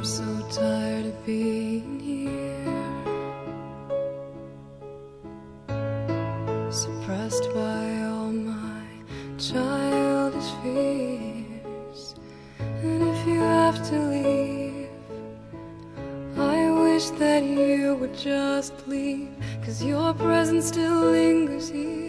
I'm so tired of being here, suppressed by all my childish fears. And if you have to leave, I wish that you would just leave, 'cause your presence still lingers here.